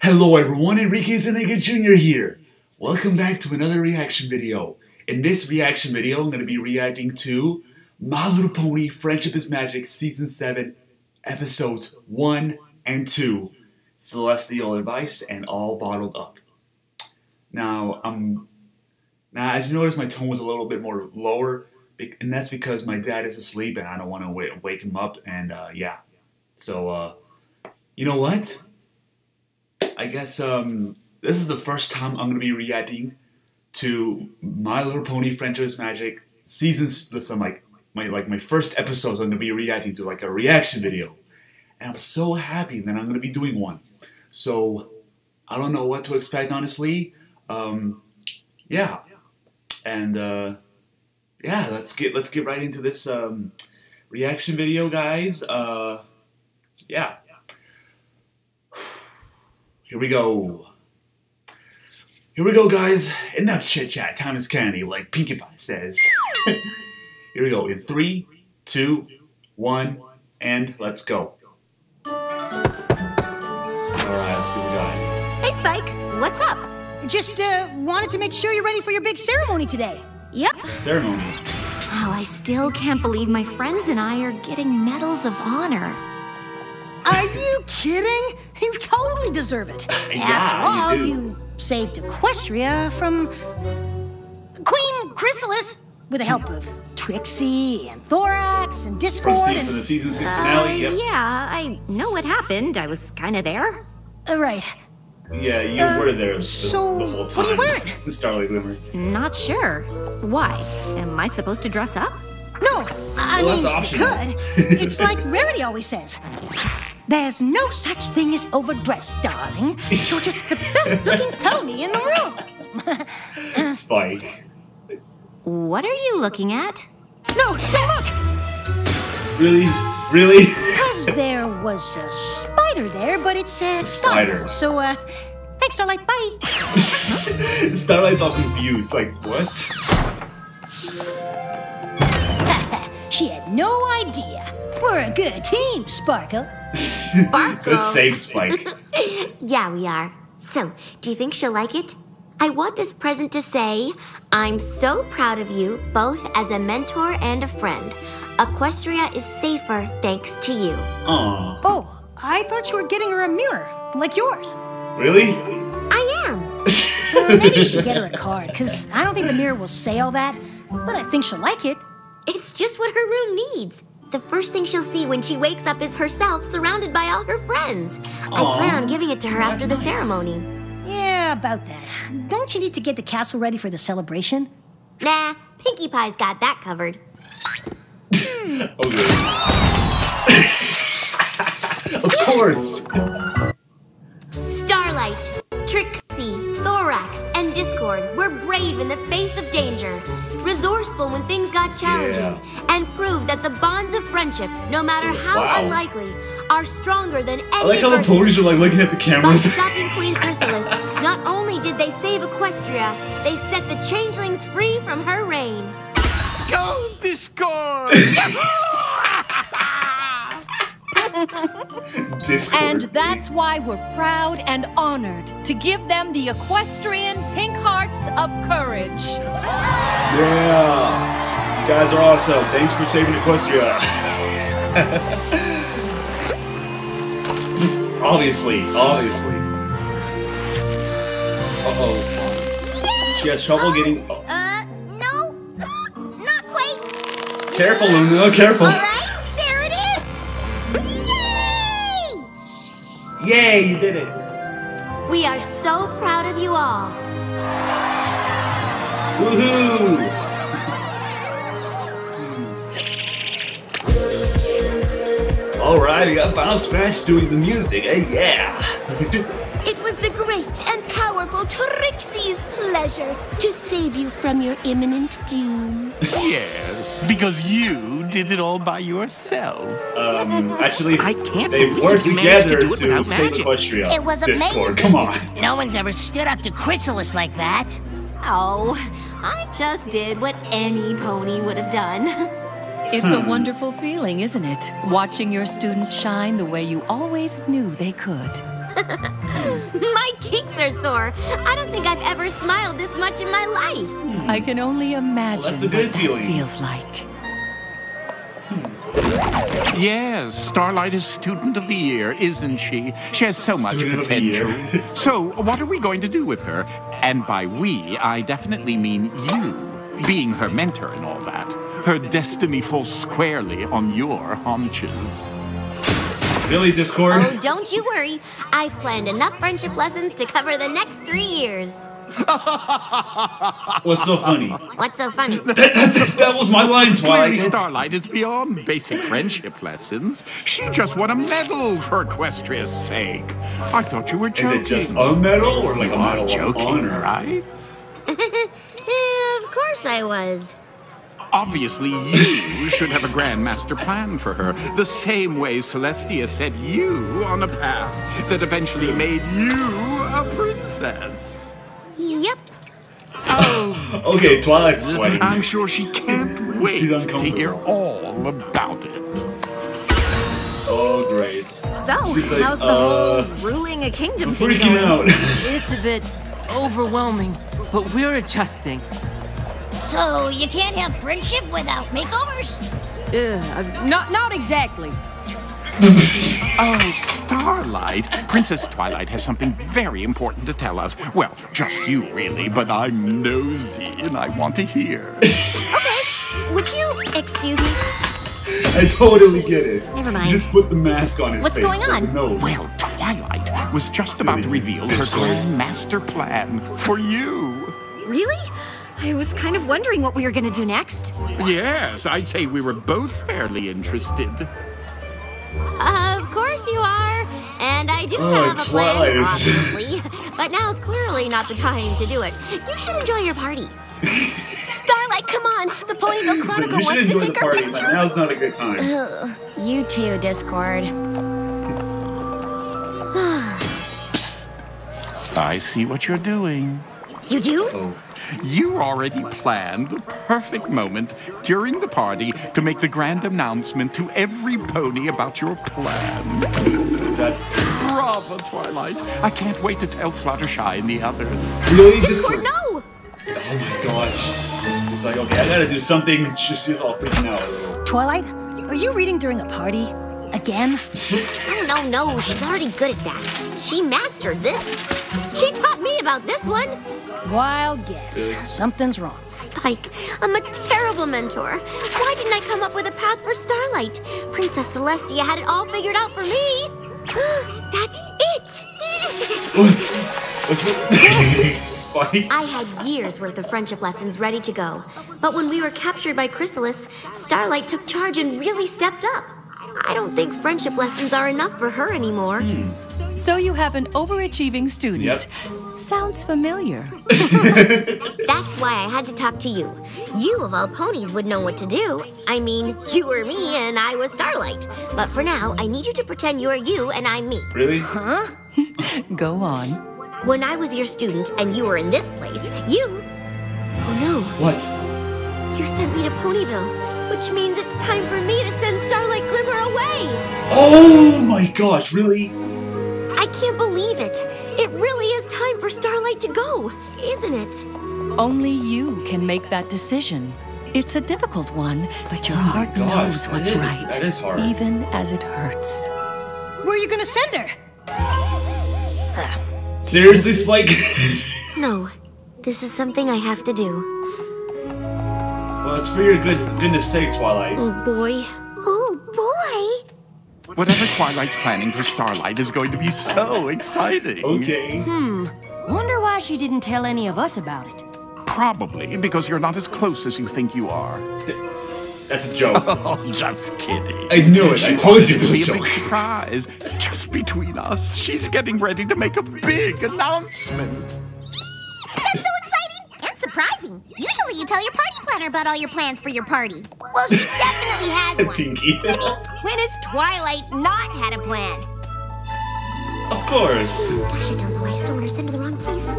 Hello everyone, Enrique Zuniga Jr. here. Welcome back to another reaction video. In this reaction video, I'm going to be reacting to My Little Pony Friendship is Magic Season 7, Episodes 1 and 2, Celestial Advice and All Bottled Up. Now, as you notice, my tone was a little bit more lower, and that's because my dad is asleep and I don't want to wake him up, and yeah. So, you know what? I guess this is the first time I'm going to be reacting to My Little Pony Friendship is Magic seasons. Listen, my first episodes I'm going to be reacting to, like a reaction video. And I'm so happy that I'm going to be doing one. So, I don't know what to expect, honestly. Yeah. And, yeah, let's get right into this reaction video, guys. Yeah. Here we go. Here we go, guys. Enough chit-chat. Time is candy, like Pinkie Pie says. Here we go. In 3, 2, 1, and let's go. Alright, let's see what we got. Hey, Spike. What's up? Just wanted to make sure you're ready for your big ceremony today. Yep. Ceremony. Oh, I still can't believe my friends and I are getting medals of honor. Are you kidding? You totally deserve it. Yeah, After all, you do. you saved Equestria from Queen Chrysalis with the help of Trixie and Thorax and Discord. Proceed for the season 6 finale. Yep. Yeah, I know what happened. I was kind of there. Right. Yeah, you were there the whole time. What are you wearing? The Starlight Glimmer. Not sure. Why? Am I supposed to dress up? No, I Well, mean, that's optional. you could. It's like Rarity always says. There's no such thing as overdressed, darling. You're just the best-looking pony in the room. Spike. What are you looking at? No, don't look! Really? Really? Because there was a spider there, but it's spider. Starlight. So, thanks, Starlight. Bye. Starlight's all confused. Like, what? She had no idea. We're a good team, Sparkle. Sparkle. Good save, Spike. Yeah, we are. So, do you think she'll like it? I want this present to say, I'm so proud of you, both as a mentor and a friend. Equestria is safer thanks to you. Aww. Oh, I thought you were getting her a mirror, like yours. Really? I am. Maybe you should get her a card, because I don't think the mirror will say all that, but I think she'll like it. It's just what her room needs. The first thing she'll see when she wakes up is herself surrounded by all her friends. I plan on giving it to her after the ceremony. Yeah, about that. Don't you need to get the castle ready for the celebration? Nah, Pinkie Pie's got that covered. Okay. Of course. Starlight, Trixie, Thorax, and Discord were brave in the face of danger, resourceful when things got challenging, and proved that the bonds of friendship, no matter how unlikely, are stronger than any I like how the ponies are like looking at the By cameras. stopping Queen Chrysalis, not only did they save Equestria, they set the changelings free from her reign. Go Discord! Discord. And that's why we're proud and honored to give them the equestrian pink hearts of courage. Yeah. You guys are awesome. Thanks for saving Equestria. Obviously. Uh-oh. She has trouble getting... Oh. No, not quite. Careful, Luna, careful. All right, there it is. Yay! Yay, you did it. We are so proud of you all. Woohoo! Alright, we got Final Scratch doing the music, yeah! It was the great and powerful Trixie's pleasure to save you from your imminent doom. Yes, because you did it all by yourself. Actually, I can't they believe worked you managed to together do it to without save magic. Equestria. It was Discord, amazing. come on. No one's ever stood up to Chrysalis like that. Oh, I just did what any pony would have done. It's a wonderful feeling, isn't it? Watching your students shine the way you always knew they could. My cheeks are sore. I don't think I've ever smiled this much in my life. I can only imagine Well, that's a good what that feeling. feels like. Yes, Starlight is Student of the Year, isn't she? She has so much Student of the Year. potential. So, what are we going to do with her? And by we, I definitely mean you, being her mentor and all that. Her destiny falls squarely on your haunches. Really, Discord? Oh, don't you worry. I've planned enough friendship lessons to cover the next 3 years. What's so funny? What's so funny? That was my line, Clearly, Twilight. Starlight is beyond basic friendship lessons. She just won a medal for Equestria's sake. I thought you were Is joking. it just a medal or like a You are medal of joking, honor? right? Of course I was. Obviously, you should have a grand master plan for her, the same way Celestia set you on a path that eventually made you a princess. Yep. Oh, Okay, Twilight's sweating. I'm sure she can't wait She's to uncomfortable. hear all about it. Oh, great. So, She's like, how's the whole ruling a kingdom I'm thing freaking going? out. It's a bit overwhelming, but we're adjusting. So you can't have friendship without makeovers? Not exactly. Oh, Starlight. Princess Twilight has something very important to tell us. Well, just you, really, but I'm nosy and I want to hear. Okay. Would you excuse me? I totally get it. Never mind. He just put the mask on his What's face. going so on? who knows? Well, Twilight was just about to reveal her Discord. grand master plan for you. Really? I was kind of wondering what we were gonna do next. Yes, I'd say we were both fairly interested. Of course you are. And I do Oh, have a Twilight plan, is- obviously. But now's clearly not the time to do it. You should enjoy your party. Starlight, come on! The Ponyville Chronicle You should wants to enjoy the take our party, but picture. now's not a good time. You too, Discord. I see what you're doing. You do? Oh. You already planned the perfect moment during the party to make the grand announcement to every pony about your plan. Is that Bravo, Twilight. I can't wait to tell Fluttershy and the others. really Discord, Discord? no! Oh my gosh. It's like, okay, I gotta do something. She's all freaking out. Twilight, are you reading during a party? Again? Oh, no. She's already good at that. She mastered this. She taught me about this one. Wild guess. Something's wrong. Spike, I'm a terrible mentor. Why didn't I come up with a path for Starlight? Princess Celestia had it all figured out for me. That's it! What's it? Spike? I had years worth of friendship lessons ready to go. But when we were captured by Chrysalis, Starlight took charge and really stepped up. I don't think friendship lessons are enough for her anymore. So you have an overachieving student. Yep. Sounds familiar. That's why I had to talk to you. You, of all ponies, would know what to do. I mean, you were me and I was Starlight. But for now, I need you to pretend you're you and I'm me. Really? Go on. When I was your student and you were in this place, you... Oh no, What? you sent me to Ponyville, which means it's time for me to send Starlight Glimmer away. Oh my gosh, really? I can't believe it. It really is time for Starlight to go, isn't it? Only you can make that decision. It's a difficult one, but your heart gosh, knows that what's is- right. that is hard. Even as it hurts. Where are you gonna send her? Seriously, Spike? No, this is something I have to do. Well, it's for your goodness sake, Twilight. Oh boy. Oh, boy! Whatever Twilight's planning for Starlight is going to be so exciting. Okay. Wonder why she didn't tell any of us about it. Probably because you're not as close as you think you are. That's a joke. Oh, just kidding. I knew it. I told you it was a It'll be a joke. big surprise. Just between us, she's getting ready to make a big announcement. That's so exciting and surprising. Usually you tell your party planner about all your plans for your party. Well, she definitely has one. Pinky. When has Twilight not had a plan? Of course. Gosh, I don't know. I just don't want her sent to the wrong place.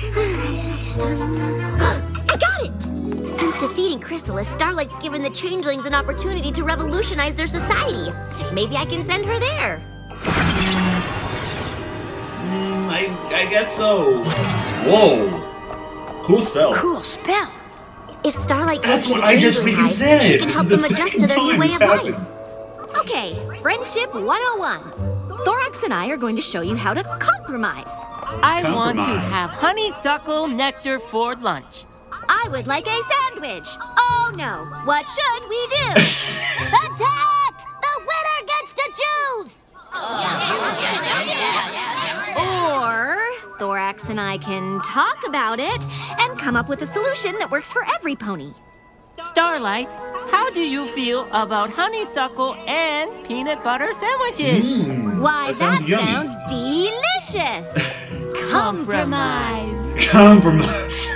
I got it! Since defeating Chrysalis, Starlight's given the changelings an opportunity to revolutionize their society. Maybe I can send her there. I guess so. Whoa. Cool spell. Cool spell. If Starlight That's goes what to the I just Changeling freaking Hive, said. she can This help is them the adjust to second their new time way it's of life. happened. Okay, Friendship 101. Thorax and I are going to show you how to compromise. I want to Compromise. have honeysuckle nectar for lunch. I would like a sandwich. Oh no, what should we do? Attack! The winner gets to choose! Or Thorax and I can talk about it and come up with a solution that works for every pony. Starlight, how do you feel about honeysuckle and peanut butter sandwiches? Why, that yummy. sounds delicious. Compromise. Compromise.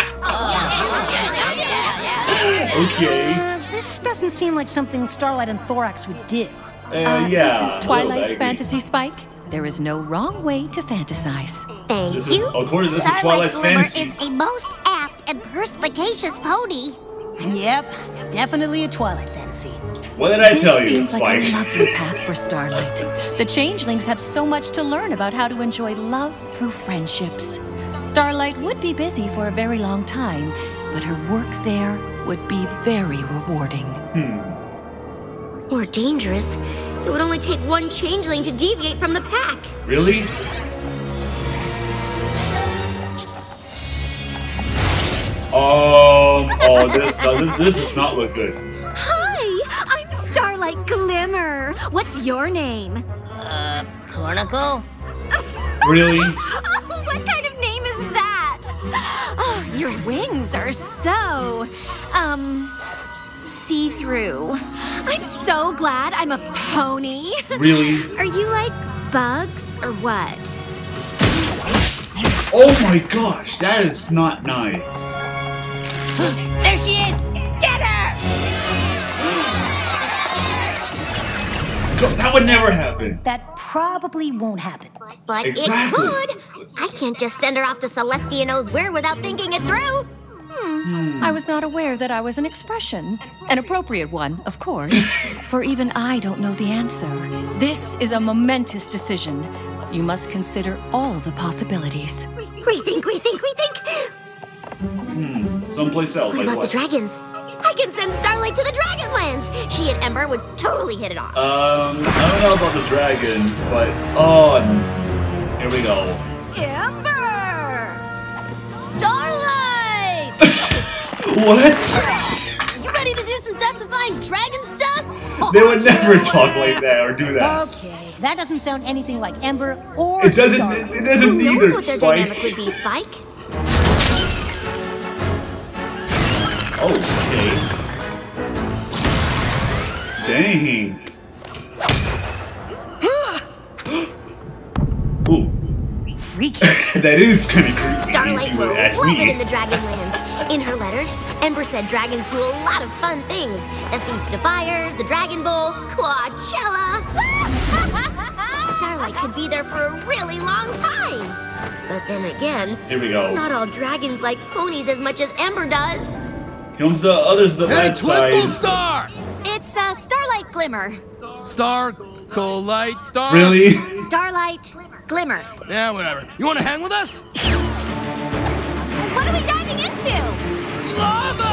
Okay. This doesn't seem like something Starlight and Thorax would do. Yeah. This is Twilight's I agree. fantasy, Spike. There is no wrong way to fantasize. Thank This is, you. of course, this is Starlight Twilight's Glimmer fantasy. is a most apt and perspicacious pony. Yep, definitely a Twilight fantasy. What did I This tell you, seems like a Spike? lovely path for Starlight. The changelings have so much to learn about how to enjoy love through friendships. Starlight would be busy for a very long time, but her work there would be very rewarding. Or dangerous. It would only take one changeling to deviate from the pack. Really? This does not look good. Hi, I'm Starlight Glimmer. What's your name? Cornicle? Really? Oh, what kind of name is that? Oh, your wings are so, see-through. I'm so glad I'm a pony. Really? Are you like bugs or what? Oh my gosh, that is not nice. There she is! Get her! That would never happen. That probably won't happen. But Exactly. it could. I can't just send her off to Celestia knows where without thinking it through. I was not aware that I was an expression. An appropriate one, of course. For even I don't know the answer. This is a momentous decision. You must consider all the possibilities. Rethink. Someplace else. What Like about the what? dragons? I can send Starlight to the Dragonlands. She and Ember would totally hit it off. I don't know about the dragons, but here we go. Ember! Starlight! What? You ready to do some death-defying dragon stuff? They would never talk like that or do that. Okay, that doesn't sound anything like Ember or It doesn't. Starlight. It doesn't Who knows either, what their Spike. dynamic would be, Spike? Okay. Dang. Ooh. Freaky. That is kind of creepy. Starlight if you will would ask love it me. in the Dragonlands. In her letters, Ember said dragons do a lot of fun things. The Feast of Fires, the Dragon Bowl, Coachella. Starlight could be there for a really long time. But then again, Here we go. not all dragons like ponies as much as Ember does. Comes the others, the Hey, bad Twinkle side. Star! It's Starlight Glimmer. Star, Light Star? Really? Starlight Glimmer. Yeah, whatever. You want to hang with us? What are we diving into? Lava!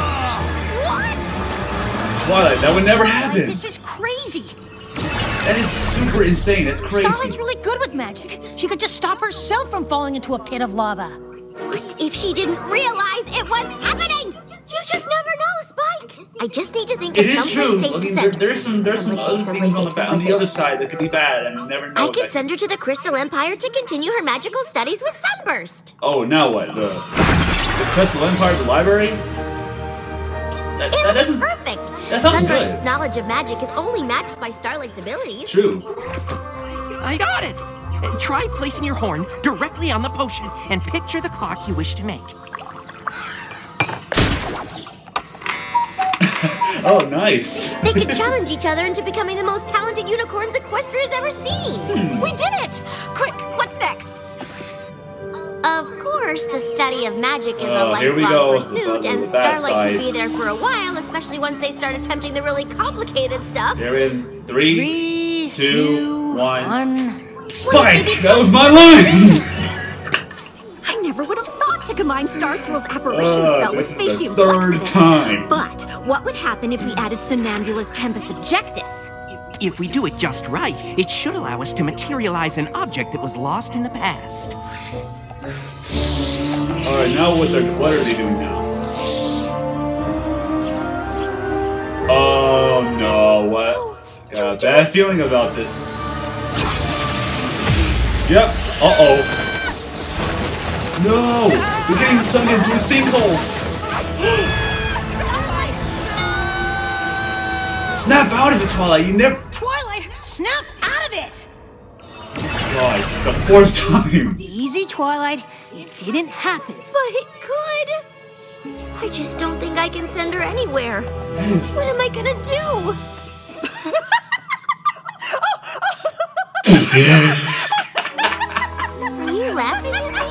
What? Twilight, that would never Twilight, happen. This is crazy. That is super insane. That's crazy. Starlight's really good with magic. She could just stop herself from falling into a pit of lava. What if she didn't realize it was happening? You just never know, Spike. I just need to think It of is someplace true. safe I to mean, send her. there's some Someplace other safe, things on someplace the safe. other side that could be bad, and you never know. I could that- send her to the Crystal Empire to continue her magical studies with Sunburst. Oh, now what? The Crystal Empire, the library? That It would be doesn't. perfect. that sounds Sunburst's good. knowledge of magic is only matched by Starlight's abilities. True. I got it! Try placing your horn directly on the potion and picture the clock you wish to make. Oh, nice. They could challenge each other into becoming the most talented unicorns Equestria's ever seen. We did it! Quick, what's next? Of course, the study of magic is a Oh, here we go. lifelong pursuit, The and bad Starlight side. could be there for a while, especially once they start attempting the really complicated stuff. They're in 3, 2, 1. Spike! That was my line! I never would have thought to combine Star Swirl's apparition spell with Spatium third time. But what would happen if we added Somnambula's Tempest Subjectus? If we do it just right, it should allow us to materialize an object that was lost in the past. Alright, now what are they doing now? Oh no, what? Got a bad feeling about this. Yep, uh-oh. No! We're getting sunk into a sinkhole! Snap out of it, Twilight! You never— Twilight, snap out of it! God, it's the fourth time! Easy, Twilight. It didn't happen. But it could. I just don't think I can send her anywhere. That is— What am I gonna do? Are you laughing at me?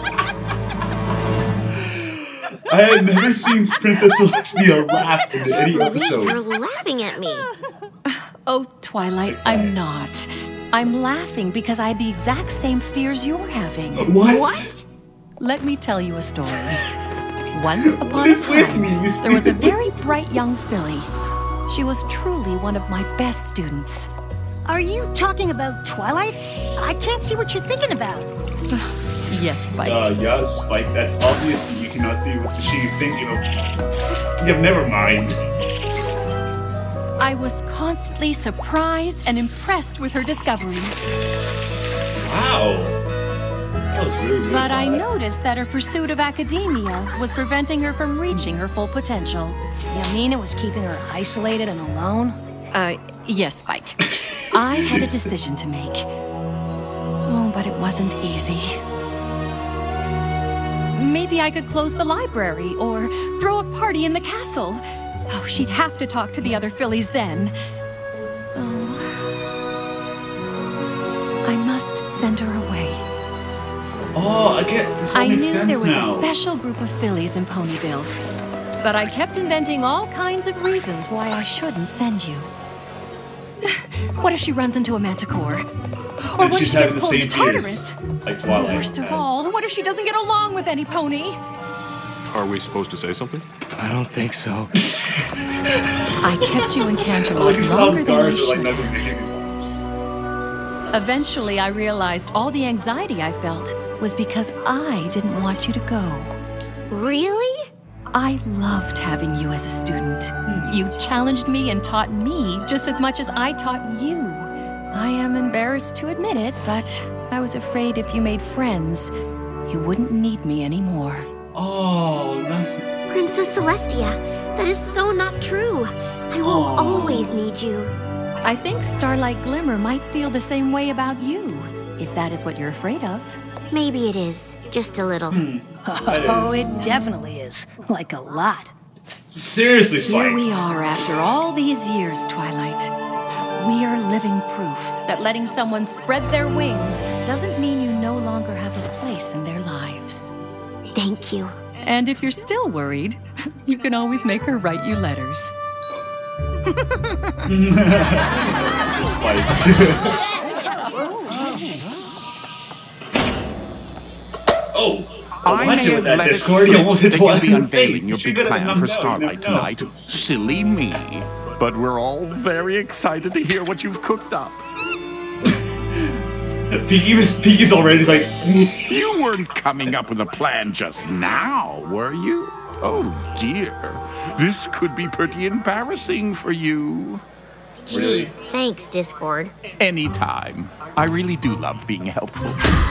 I had never seen Princess Celestia laugh in any episode. You're laughing at me. Oh, Twilight, I'm not. I'm laughing because I had the exact same fears you're having. What? Let me tell you a story. Once upon a is with time, me? there was a very bright young filly. She was truly one of my best students. Are you talking about Twilight? I can't see what you're thinking about. Yes, Spike. Yes, Spike, that's obvious you cannot see what she's thinking of. Yeah, never mind. I was constantly surprised and impressed with her discoveries. Wow. That was really good. But I noticed that her pursuit of academia was preventing her from reaching her full potential. You mean it was keeping her isolated and alone? Yes, Spike. I had a decision to make. Oh, but it wasn't easy. Maybe I could close the library or throw a party in the castle. Oh, she'd have to talk to the other fillies then. Oh. I must send her away. Oh, I get this. All makes sense there was now. a special group of fillies in Ponyville, but I kept inventing all kinds of reasons why I shouldn't send you. What if she runs into a manticore? Or what if she gets pulled to Tartarus? Like Twilight. But worst of all, what if she doesn't get along with any pony? Are we supposed to say something? I don't think so. I kept you in Canterlot longer than I should. Eventually, I realized all the anxiety I felt was because I didn't want you to go. Really? I loved having you as a student. You challenged me and taught me just as much as I taught you. I am embarrassed to admit it, but I was afraid if you made friends, you wouldn't need me anymore. Oh, that's... Princess Celestia, that is so not true. I will always need you. I think Starlight Glimmer might feel the same way about you, if that is what you're afraid of. Maybe it is. Just a little. Oh, it definitely is. Like a lot. Seriously, Spike. Here we are after all these years, Twilight. We are living proof that letting someone spread their wings doesn't mean you no longer have a place in their lives. Thank you. And if you're still worried, you can always make her write you letters. Spike. Oh! I watch may it with have that let Discord. it You almost hit slip that Twilight you'll in be the face. unveiling your You big should've plan known. for No, Starlight no. tonight. Silly me. But we're all very excited to hear what you've cooked up. Peaky's already like... You weren't coming up with a plan just now, were you? Oh dear. This could be pretty embarrassing for you. Gee, thanks, Discord. Anytime. I really do love being helpful.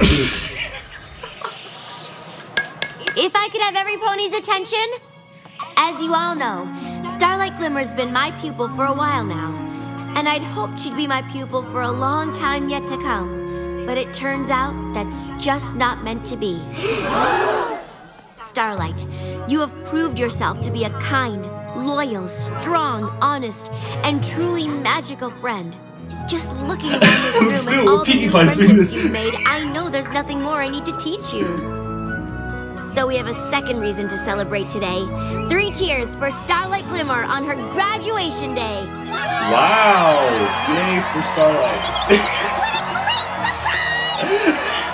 If I could have every pony's attention? As you all know, Starlight Glimmer's been my pupil for a while now. And I'd hoped she'd be my pupil for a long time yet to come. But it turns out that's just not meant to be. Starlight, you have proved yourself to be a kind, loyal, strong, honest, and truly magical friend. Just looking around this room and all the new friendships you've made, I know there's nothing more I need to teach you. So we have a second reason to celebrate today. 3 cheers for Starlight Glimmer on her graduation day. Wow! Yay for Starlight.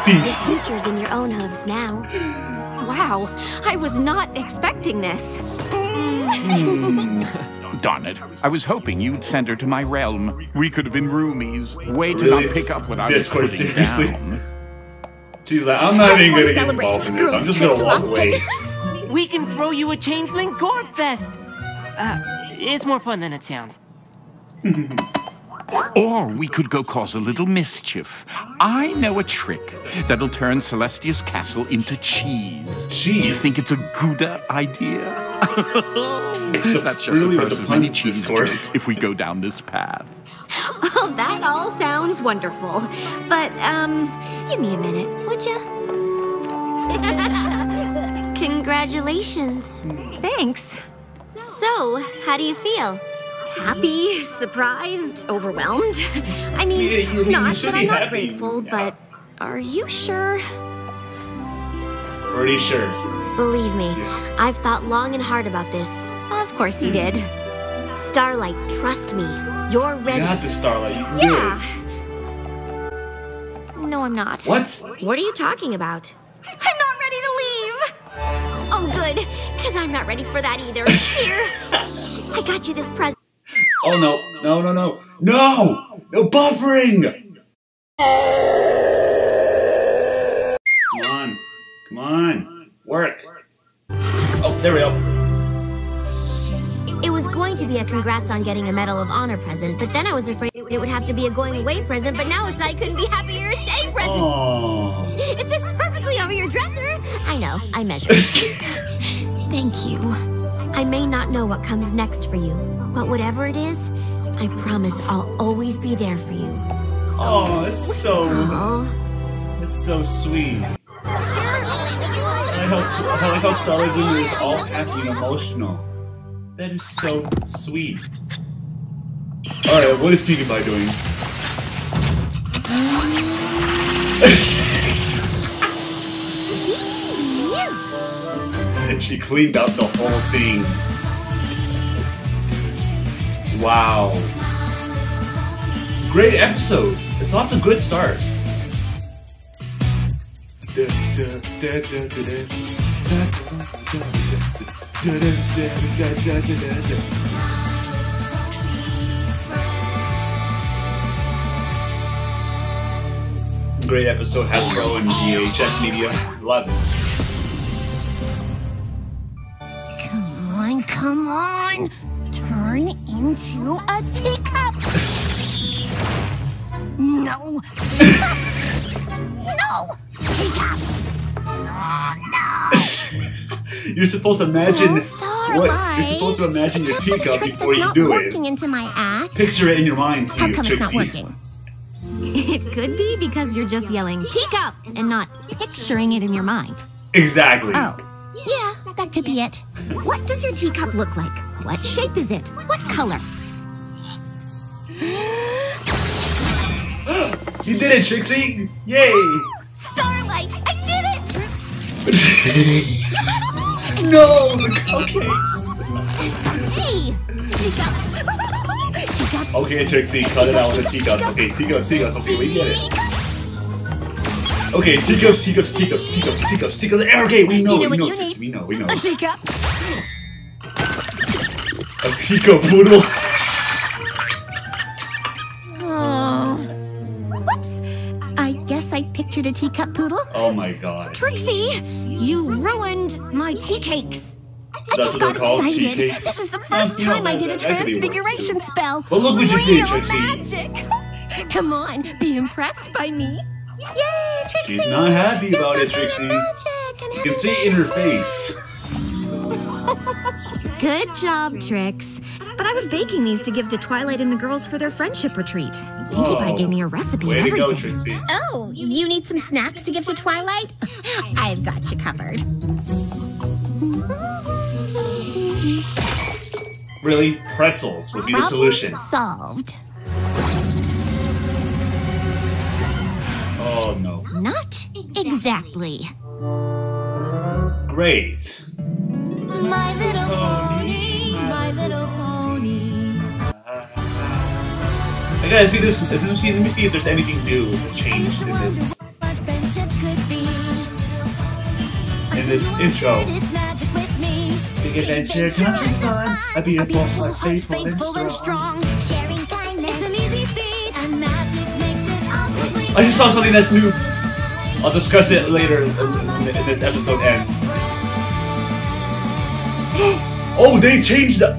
feet. Your future's in your own hooves now. Wow, I was not expecting this. Darn it. I was hoping you'd send her to my realm. We could have been roomies. Way to not pick up what I was putting seriously? down. She's like, I'm not even gonna get involved in this. I'm just gonna walk away. We can throw you a changeling Gorb Fest. It's more fun than it sounds. Or we could go cause a little mischief. I know a trick that'll turn Celestia's castle into cheese. Cheese? Do you think it's a good idea? That's just Really the with first the of many puns, cheese Discord. jokes if we go down this path. Oh, that all sounds wonderful. But, give me a minute, would ya? Congratulations. Thanks. So, how do you feel? Happy, surprised, overwhelmed. I mean, Yeah, you not should that be I'm not happy. grateful, but are you sure? Pretty sure. Believe me, I've thought long and hard about this. Of course you did. Starlight, trust me. You're You ready. got this, Starlight. You can do Yeah. No, I'm not. it. What? What are you talking about? I'm not ready to leave. Oh, good, because I'm not ready for that either. Here, I got you this present. Oh no. No, no, no. No! No buffering! Come on. Come on. Work. Oh, there we go. It was going to be a congrats on getting a Medal of Honor present, but then I was afraid it would have to be a going away present, but now it's I couldn't be happier stay present. Oh. It fits perfectly over your dresser. I know, I measured. Thank you. I may not know what comes next for you, but whatever it is, I promise I'll always be there for you. Oh, it's so... Oh, It's so sweet. I like how Starlight Glimmer is all happy and emotional. That is so sweet. Alright, what is Peekaboo doing? She cleaned up the whole thing. Wow. Great episode. It's off to a good start. Great episode, Hasbro and DHX Media. Love it. Come on! Turn into a teacup! No! No! Teacup! Oh, no! You're supposed to imagine Starlight. You're supposed to imagine your A teacup trick before that's you not do working it. into my act. Picture it in your mind, How come it's not Trixie. working? It could be because you're just yelling teacup and not picturing it in your mind. Exactly. Oh, yeah, that could be it. What does your teacup look like? What shape is it? What color? You did it, Trixie! Yay! Starlight, I did it! No, the cupcakes! Hey, teacup. Teacup. Okay, Trixie, cut it out with the teacups. Okay, teacups. Okay, we get it. Okay, teacups. Okay, we know, Trixie. We know. A teacup. A teacup poodle. Oh. Whoops. I guess I pictured a teacup poodle. Oh my god. Trixie, you ruined my tea cakes. I That's just what they're got called, tea excited. cakes? This is the first You know, time I did a that could be worse, transfiguration too. spell. But look what you did, Real Trixie. magic. Come on, be impressed by me. Yay, Trixie! She's not happy about There's it, Trixie. nothing but magic and You can see it in her face. Good job, Trix. But I was baking these to give to Twilight and the girls for their friendship retreat. Pinkie Pie gave me a recipe Way and to go, everything. Trixie. Oh, you need some snacks to give to Twilight? I've got you covered. Really? Pretzels would be the solution. Solved. Oh no. Not exactly. Great. My little pony, my little pony. I gotta see this. Let me see if there's anything new changed in this. this intro. Big adventure, constant fun, a beautiful heart, faithful and strong. Sharing kindness, it's an easy feat, and magic makes it all complete. I just saw something that's new. I'll discuss it later when this episode ends. Oh, they changed the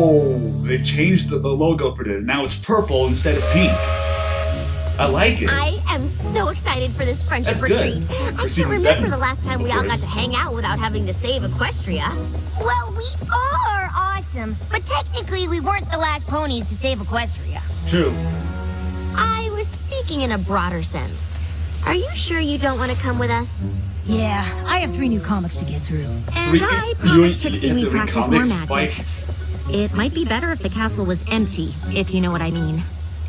logo for this. Now it's purple instead of pink. I like it. I am so excited for this friendship That's retreat. good. I can't remember the last time we all got to hang out without having to save Equestria. Well, we are awesome, but technically we weren't the last ponies to save Equestria. True. I was speaking in a broader sense. Are you sure you don't want to come with us? Yeah, I have 3 new comics to get through. And I promised Trixie we practice more magic. Spike? It might be better if the castle was empty, if you know what I mean.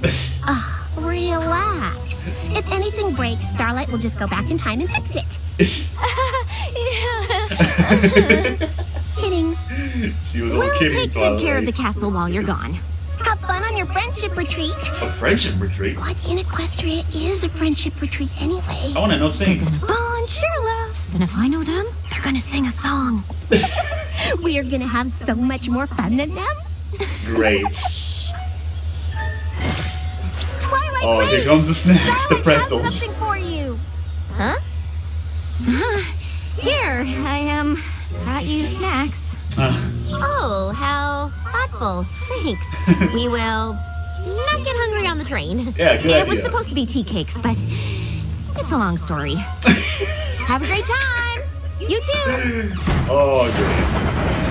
Relax. If anything breaks, Starlight will just go back in time and fix it. Kidding. She was all We'll kidding. take good care of the castle while you're gone. Have fun on your friendship retreat. A friendship retreat? What in Equestria is a friendship retreat anyway? I want to know sing. Bond sure loves. And if I know them, they're gonna sing a song. We are gonna have so much more fun than them. Great. Twilight, Oh, wait. here comes the snacks, the Starlight pretzels. has something for you. Huh? Here, I brought you snacks. Oh, how thoughtful. Thanks. We will not get hungry on the train. Yeah, good idea. It was supposed to be tea cakes, but it's a long story. Have a great time. You too. Oh, great.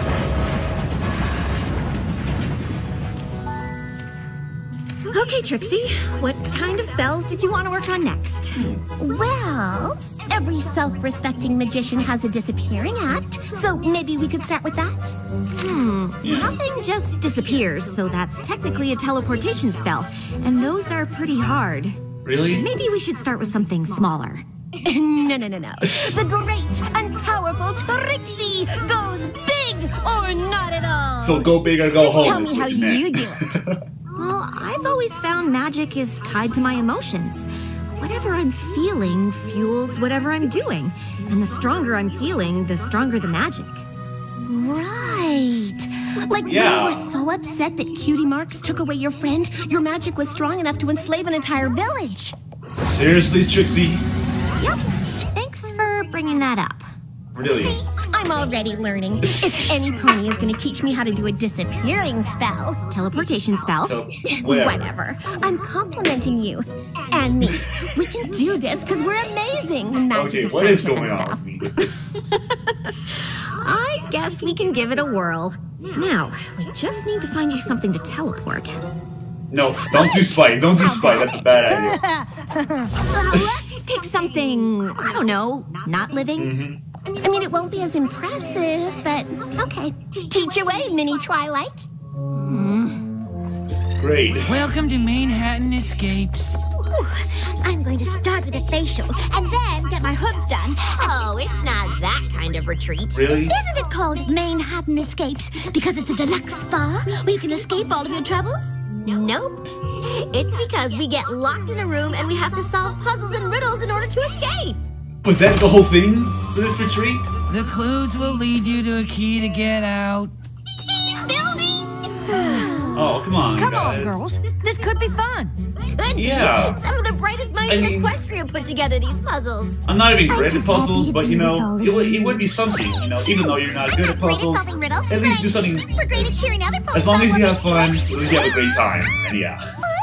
Okay, Trixie, what kind of spells did you want to work on next? Well, every self-respecting magician has a disappearing act, so maybe we could start with that. Nothing just disappears, so that's technically a teleportation spell, and those are pretty hard. Really? Maybe we should start with something smaller. No. The great and powerful Trixie goes big or not at all. So go big or go home. Just tell me is how what you meant. you do it. Well, I've always found magic is tied to my emotions. Whatever I'm feeling fuels whatever I'm doing. And the stronger I'm feeling, the stronger the magic. Right. Like when you were so upset that Cutie Marks took away your friend, your magic was strong enough to enslave an entire village. Seriously, Trixie? Yep. Thanks for bringing that up. Really? See, I'm already learning. If any pony is going to teach me how to do a disappearing spell. Teleportation spell. So, Whatever. I'm complimenting you. And me. We can do this because we're amazing. Magic Okay, what is friendship going and on stuff. with me with this? I guess we can give it a whirl. Now, we just need to find you something to teleport. No, don't do Spike. Don't do Spike. That's a bad idea. Let's pick something, I don't know, not living. I mean, it won't be as impressive, but okay. Teach away, Mini Twilight. Great. Welcome to Manhattan Escapes. I'm going to start with a facial and then get my hooves done. Oh, it's not that kind of retreat. Really? Isn't it called Manhattan Escapes because it's a deluxe spa where you can escape all of your troubles? Nope. It's because we get locked in a room and we have to solve puzzles and riddles in order to escape. Was that the whole thing for this retreat? The clues will lead you to a key to get out. Team building! Oh, come on, Come guys. on, girls. This could be fun. Could Yeah. be. Some of the brightest minds I in mean- Equestria put together these puzzles. I'm not even great at just puzzles, happy to but be you with know, all of it would be something, you know, even though you're not good at Great at puzzles. solving riddles, At least but do something. super great at cheering other ponies As long on as you when have they do fun, it. at least you have a great time. And yeah.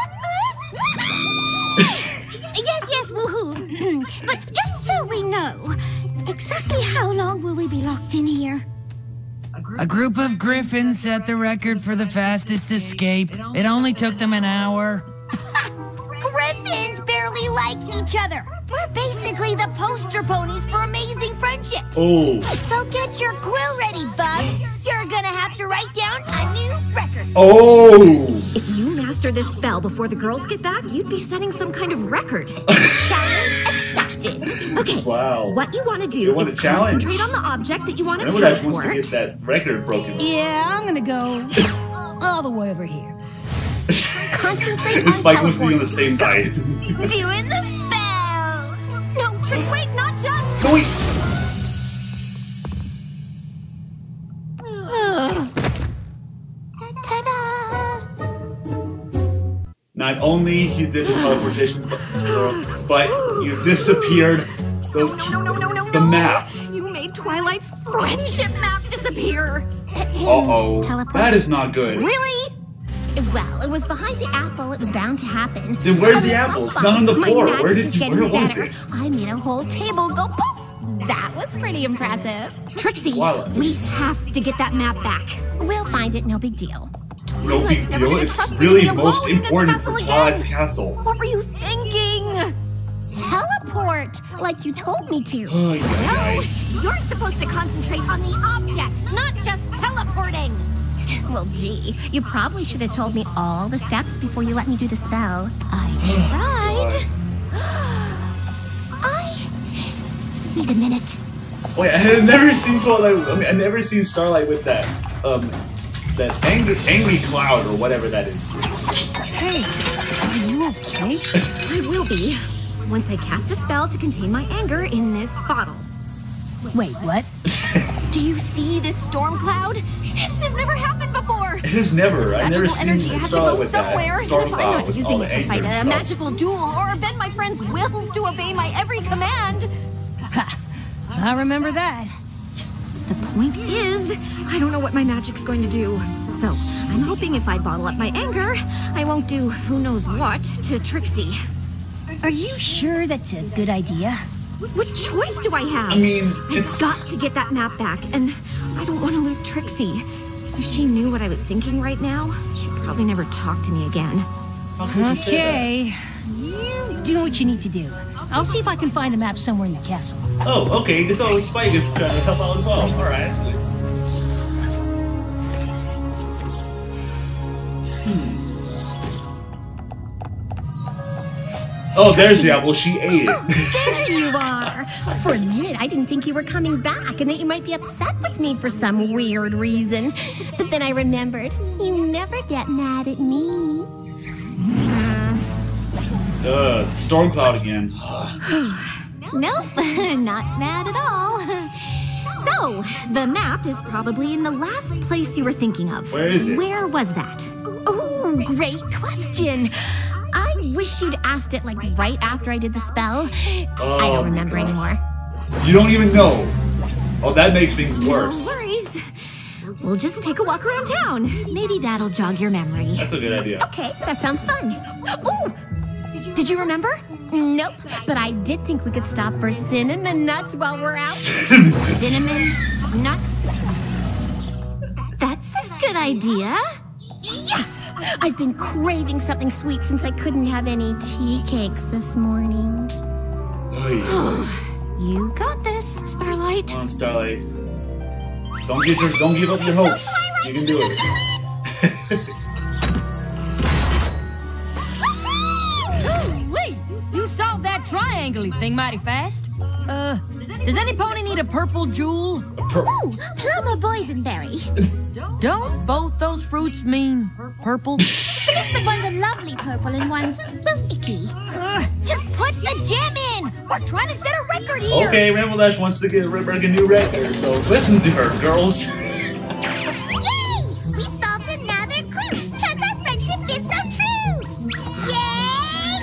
Yes, woohoo. But just so we know, exactly how long will we be locked in here? A group of griffins set the record for the fastest escape. It only took them an hour. Griffins barely like each other. We're basically the poster ponies for amazing friendships. Oh. So get your quill ready, bud. You're gonna have to write down a new record. Oh. If you master this spell before the girls get back, you'd be setting some kind of record. Challenge accepted. Okay. Wow. What you want to You do want is a challenge. concentrate on the object that you want to Remember that wants to teleport. get that record broken. Yeah, I'm gonna go all the way over here. Concentrate And on Spike wants to be on the teleporting. same side. Doing the spell. No, Trix, wait, not just. No, wait. Not only you did the teleportation, but you disappeared the map. You made Twilight's friendship map disappear. Uh-oh. That is not good. Really? Well, it was behind the apple. It was bound to happen. Then where's the apple? It's not on the floor. Where was it? I made a whole table go poof. That was pretty impressive. Trixie, we have to get that map back. We'll find it, no big deal. No big deal. It's really most important for Twilight's castle. What were you thinking? Teleport, like you told me to. Oh, No, you're supposed to concentrate on the object, not just teleporting. Well, gee, you probably should have told me all the steps before you let me do the spell. I tried. Wait a minute. Wait, I had never seen Twilight. I mean, I've never seen Starlight with that, that angry cloud or whatever that is. Hey, are you okay? I will be once I cast a spell to contain my anger in this bottle. Wait, what? Do you see this storm cloud? This has never happened before. It has never. I've never seen energy has to Starlight go with somewhere. that storm If I'm cloud not with using all the it to anger fight and a stuff. magical duel or bend my friend's wills to obey my every command. Ha! I remember that. The point is, I don't know what my magic's going to do. So, I'm hoping if I bottle up my anger, I won't do who knows what to Trixie. Are you sure that's a good idea? What choice do I have? I mean, I've got to get that map back, and I don't want to lose Trixie. If she knew what I was thinking right now, she'd probably never talk to me again. Okay. You do what you need to do. I'll see if I can find the map somewhere in the castle. Oh, okay. So Spike is trying to help out as well. All right, that's good. Oh, there's the apple. She ate it. There you are. For a minute, I didn't think you were coming back and that you might be upset with me for some weird reason. But then I remembered, you never get mad at me. Storm cloud again. Nope, not mad at all. So, the map is probably in the last place you were thinking of. Where is it? Where was that? Oh, great question. I wish you'd asked it like right after I did the spell. Oh, I don't remember anymore. You don't even know. Oh, that makes things worse. No worries. We'll just take a walk around town. Maybe that'll jog your memory. That's a good idea. Okay, that sounds fun. Ooh! Did you remember? Nope, but I did think we could stop for cinnamon nuts while we're out. Cinnamon nuts? That's a good idea. Yes! I've been craving something sweet since I couldn't have any tea cakes this morning. You got this, Starlight. Come on, Starlight. Don't give up your hopes. You can do it. Wait, you solved that triangle-y thing mighty fast. Does any pony need a purple jewel? Ooh, plum or boysenberry? Don't both those fruits mean purple? Yes, but one's a lovely purple and one's icky. Just put the gem in! We're trying to set a record here! Okay, Rainbow Dash wants to break a new record, so listen to her, girls. Yay! We solved another clue because our friendship is so true! Yay!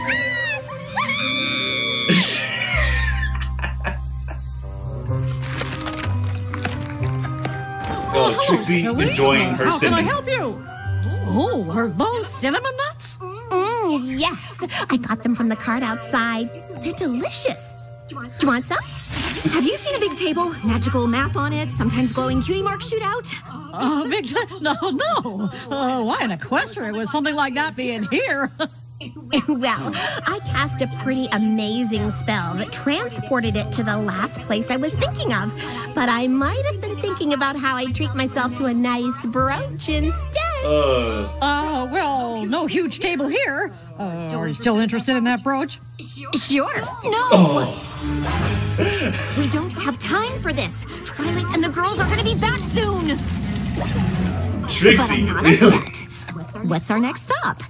Oh, Trixie enjoying her cinnamon. How can I help you? Oh, are those cinnamon nuts? Yes, I got them from the cart outside. They're delicious. Do you want some? Have you seen a big table? Magical map on it, sometimes glowing cutie mark shootout? Big no. Why in Equestria would something like that be in here? Well, I cast a pretty amazing spell that transported it to the last place I was thinking of. But I might have been thinking about how I'd treat myself to a nice brunch instead. Well, no huge table here. Are you still interested in that brooch? Sure. No! We don't have time for this. Twilight and the girls are gonna be back soon. Trixie, but I'm not really? upset. What's our next stop?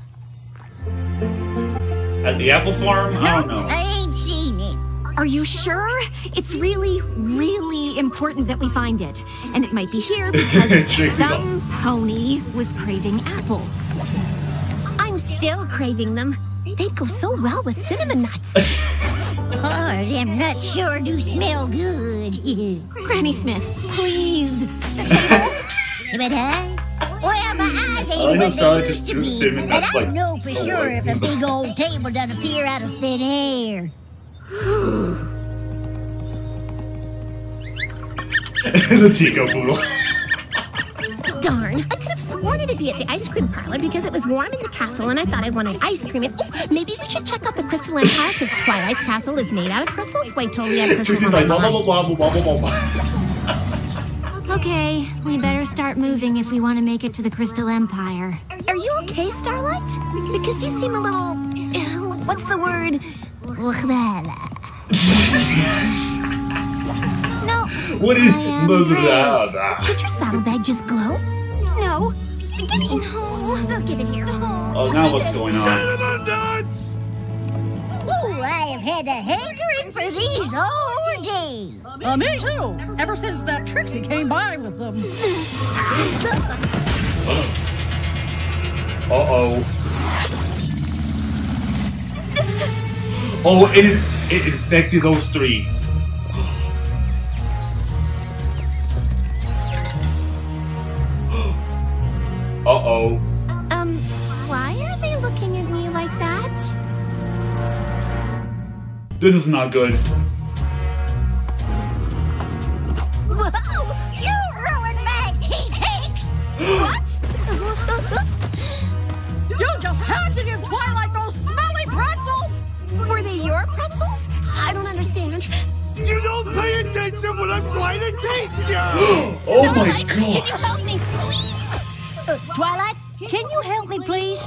At the apple farm? I don't know. I ain't seen it. Are you sure? It's really, really important that we find it. And it might be here because some pony was craving apples. I'm still craving them. They'd go so well with cinnamon nuts. Oh, them nuts sure do smell good. Granny Smith, please. The table? But well, my eyes ain't he'll what start they just used to do be, cinnamon but nuts I like- know for sure if a big old table doesn't appear out of thin air. The teacup poodle. Darn, I could have sworn it'd be at the ice cream parlor because it was warm in the castle and I thought I wanted ice cream. And maybe we should check out the Crystal Empire because Twilight's castle is made out of crystals. Wait, totally had crystals. Trixie's like, blah, blah, blah, blah, blah, blah, blah. Okay, we better start moving if we want to make it to the Crystal Empire. Are you okay, Starlight? Because you seem a little... what's the word? No. What is... I am blah, great. blah, blah. Did your saddlebag just glow? No. Give me... No. I'll give it here. Oh, now what's going on? Ooh, I have had a hankering for these all day. Me too. Ever since that Trixie came by with them. Uh-oh. Oh, it infected those three. Uh-oh. Why are they looking at me like that? This is not good. Whoa, you ruined my tea cakes. What? You just had to give Twilight those smelly pretzels! Were they your pretzels? I don't understand. You don't pay attention when I'm trying to teach you! Oh my Starlight, Can you god. help me, please? Twilight, can you help me, please?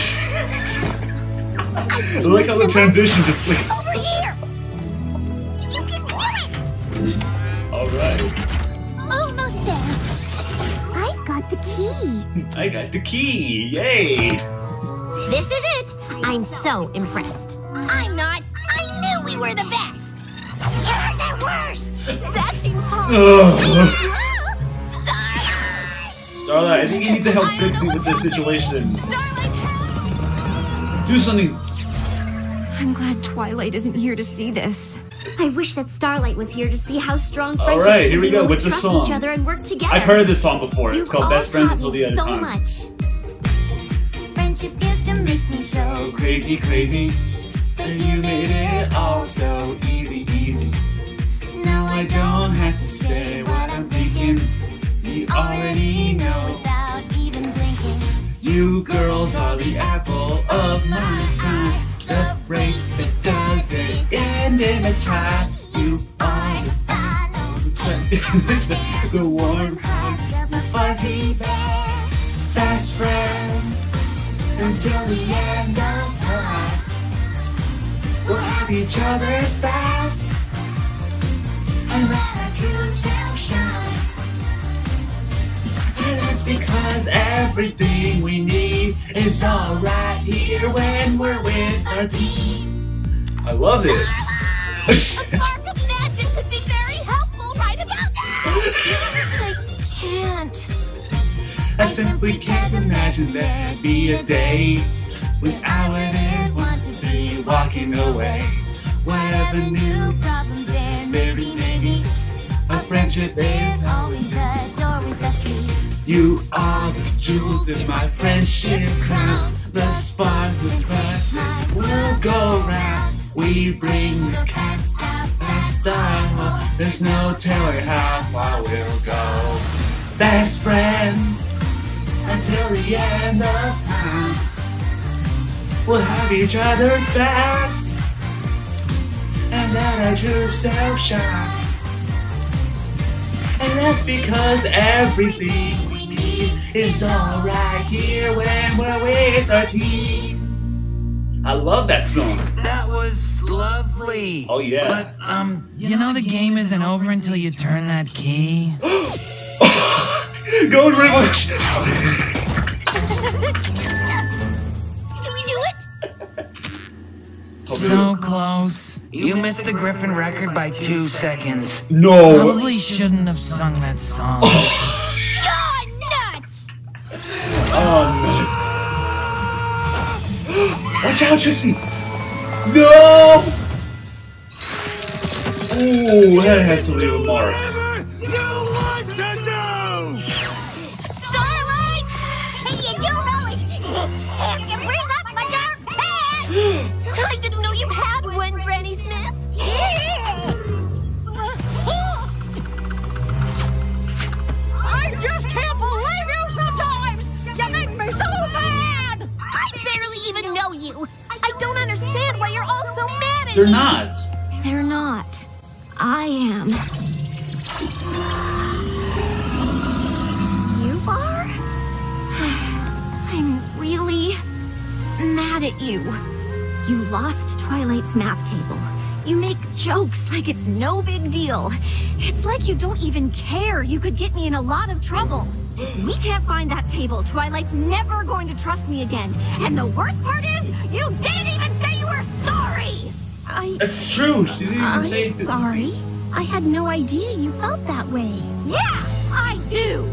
I like how the transition just like... Over here. You can do it. Alright. Almost there. I've got the key. I got the key. Yay. This is it. I'm so impressed. I'm not. I knew we were the best. You're the worst. That seems hard. Ugh. Starlight! Starlight, I think you need to help Trixie with this situation. Starlight, help! Do something. I'm glad Twilight isn't here to see this. I wish that Starlight was here to see how strong All friendships right, can here we be go when we with the trust song. each other and work together. I've heard this song before. You've It's called all Best Friends taught Until me the End of so Time. much. Friendship is to make me so Crazy, crazy. And you made it all so easy, easy. Now I don't have to say what I'm thinking. You already know. without even blinking. You girls are the apple of my eye. The race that doesn't end in a tie. You are the warm hugs, the fuzzy bear. Best friends until the end of time. We'll have each other's backs and let our true self shine. And that's because everything we need is all right here when we're with our team. I love it. A spark of magic could be very helpful right about now! I can't. I simply can't imagine there'd be a day when I wouldn't want to be walking away. Whatever new Problems there, maybe, our friendship is always the door with the key. You are the jewels in my friendship crown. The sparks, the thread will go round. We bring the cats out past style. There's no telling how far we'll go. Best friends until the end of time. We'll have each other's backs and let our true self shine. And that's because everything we need is all right here when we're with our team. I love that song. That was lovely. Oh, yeah. But, you know the game isn't over until you turn that key? Go and rewind. Did we do it? So close. You missed the Griffin record by 2 seconds. No. Probably shouldn't have sung that song. You're nuts! Oh, nuts. Watch out, Trixie! No! Ooh, that has to leave a mark. Starlight! And you don't always have to bring up my dark past! I didn't know you had one, Granny Smith. I just can't believe you sometimes! You make me so mad! I barely even know you. I don't understand why you're all so mad at They're me. not. They're not. I am. You are? I'm really mad at you. You lost Twilight's map table. You make jokes like it's no big deal. It's like you don't even care. You could get me in a lot of trouble. We can't find that table. Twilight's never going to trust me again. And the worst part is, you didn't even say you were sorry! It's true. She didn't even say I'm sorry. I had no idea you felt that way. Yeah, I do!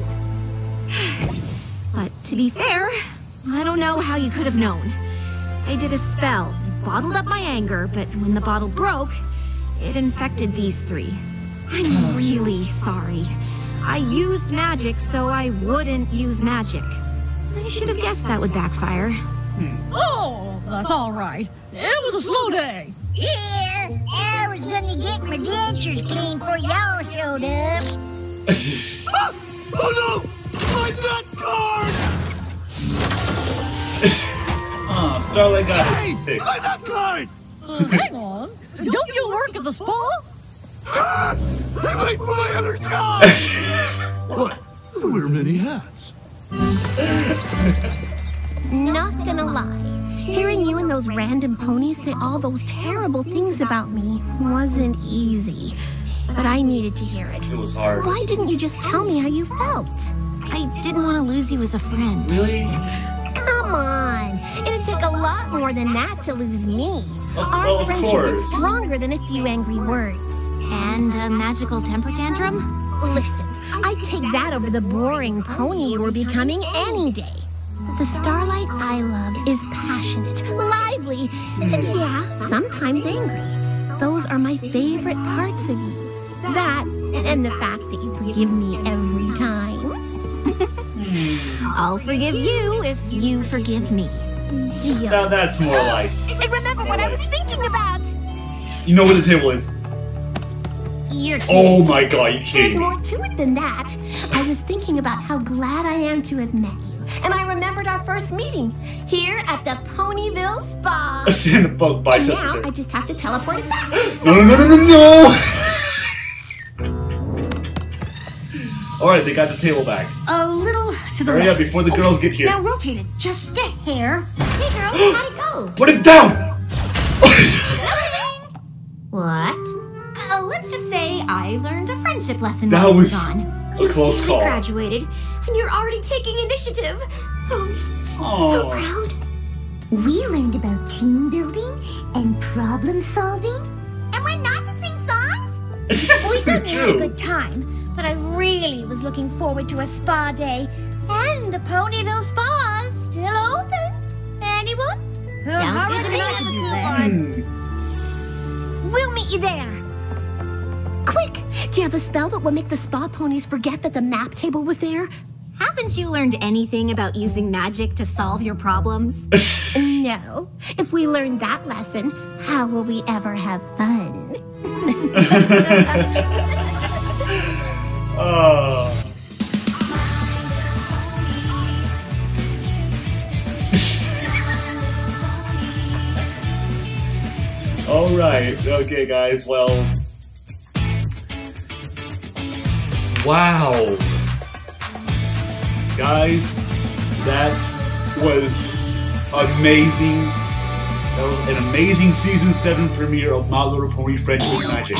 But to be fair, I don't know how you could have known. I did a spell that bottled up my anger, but when the bottle broke, it infected these three. I'm really sorry. I used magic so I wouldn't use magic. I should have guessed that would backfire. Oh, that's all right. It was a slow day. Yeah, I was gonna get my dentures clean before y'all showed up. Oh no! My nut card! Oh, Starlight got Hey! it fixed. My nut card! Hang on. Don't you work at the spa? Ah! I like my other job! What? I wear many hats. Not gonna lie. Hearing you and those random ponies say all those terrible things about me wasn't easy. But I needed to hear it. It was hard. Why didn't you just tell me how you felt? I didn't want to lose you as a friend. Really? Come on. It'd take a lot more than that to lose me. Well, Our of friendship course. is stronger than a few angry words. And a magical temper tantrum? Listen, I'd take that over the boring pony you were becoming any day. The Starlight I love is passionate, lively, and yeah, sometimes angry. Those are my favorite parts of you. That, and the fact that you forgive me every time. I'll forgive you if you forgive me. Deal. Now that's more like... And remember what I was thinking about. You know where the table is. You're Oh my god, you There's kidding me? more to it than that. I was thinking about how glad I am to have met you. And I remembered our first meeting here at the Ponyville Spa. Send the fuck And biceps. now I just have to teleport it back. No! Alright, they got the table back. A little to the Hurry left. up before the girls get here. Now rotate it just a hair. Hey girl, how'd it go? Put it down! What? Let's just say I learned a friendship lesson That while I was gone. a close call. Graduated, and you're already taking initiative. Oh, Oh. so proud. We learned about team building and problem solving. And when not to sing songs. We certainly had a True. good time, but I really was looking forward to a spa day. And the Ponyville Spa is still open. Anyone? Sounds good to me. Have a good one. We'll meet you there. Quick! Do you have a spell that will make the spa ponies forget that the map table was there? Haven't you learned anything about using magic to solve your problems? No. If we learn that lesson, how will we ever have fun? Oh. Alright, okay guys, well... Wow! Guys, that was amazing. That was an amazing Season 7 premiere of My Little Pony Friendship with Magic.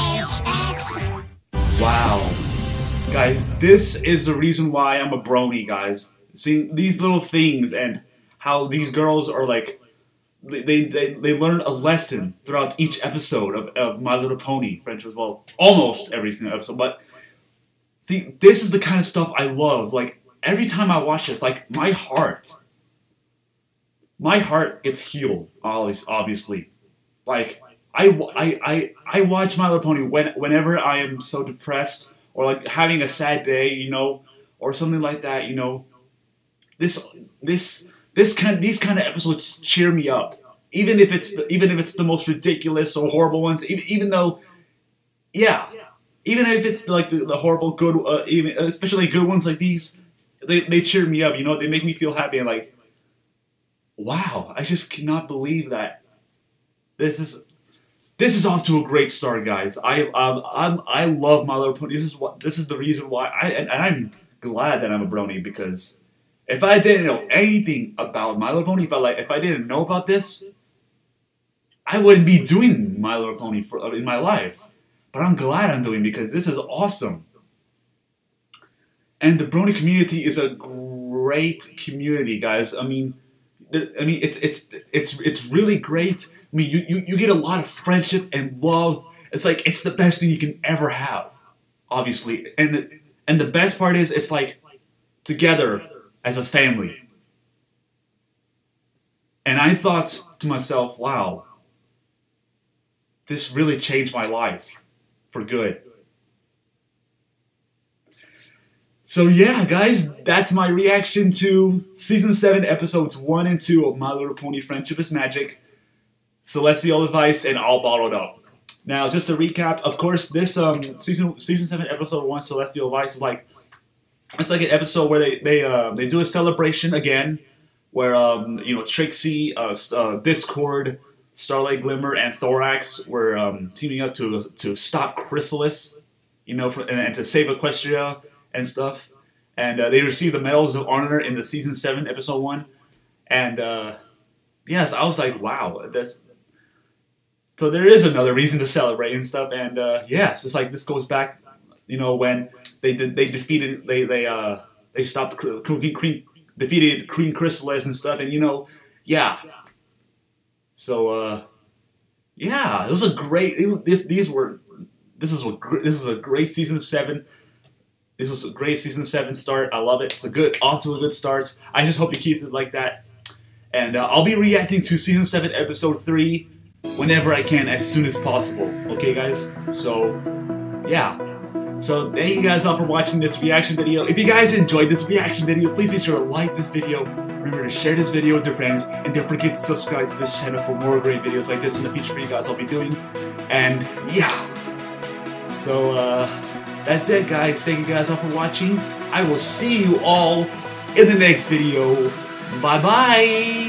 Wow. Guys, this is the reason why I'm a brony, guys. Seeing these little things and how these girls are like... They learn a lesson throughout each episode of My Little Pony Friendship. Well, almost every single episode, but... See, this is the kind of stuff I love. Like, every time I watch this, like, my heart my heart gets healed, obviously. Like, I watch My Little Pony whenever I am so depressed or like having a sad day, you know, or something like that, you know. These kind of episodes cheer me up, even if it's the most ridiculous or horrible ones. Even though, yeah, even if it's like the horrible good, even especially good ones like these, they cheer me up. You know, they make me feel happy and like, wow, I just cannot believe that this is off to a great start, guys. I love My Little Pony. This is the reason why I'm glad that I'm a brony, because if I didn't know anything about My Little Pony, if I didn't know about this, I wouldn't be doing My Little Pony in my life. But I'm glad I'm doing, because this is awesome. And the brony community is a great community, guys. I mean, it's really great. I mean, you get a lot of friendship and love. It's like, it's the best thing you can ever have, obviously. And the best part is, it's like together as a family. And I thought to myself, wow, this really changed my life for good. So yeah, guys, that's my reaction to Season 7, Episodes 1 and 2 of My Little Pony Friendship is Magic, Celestial Advice, and All Bottled Up. Now, just to recap, of course, this Season 7, Episode 1, Celestial Advice is like, it's like an episode where they do a celebration again, where you know, Trixie, Discord, Starlight Glimmer, and Thorax were teaming up to stop Chrysalis, you know, and to save Equestria and stuff. And they received the Medals of Honor in the Season 7, Episode 1. And yes, I was like, wow, so there is another reason to celebrate and stuff. And yes, it's like this goes back, you know, when they defeated they stopped defeated Queen Chrysalis and stuff, and you know, yeah. So yeah, it was a great. This is a great Season 7. This was a great Season 7 start. I love it. It's off to a good start. I just hope it keeps it like that. And I'll be reacting to Season 7, Episode 3 whenever I can, as soon as possible. Okay, guys? So, yeah. So, thank you guys all for watching this reaction video. If you guys enjoyed this reaction video, please be sure to like this video. Remember to share this video with your friends. And don't forget to subscribe to this channel for more great videos like this in the future for you guys I'll be doing. And, yeah. So, that's it, guys. Thank you guys all for watching. I will see you all in the next video. Bye-bye.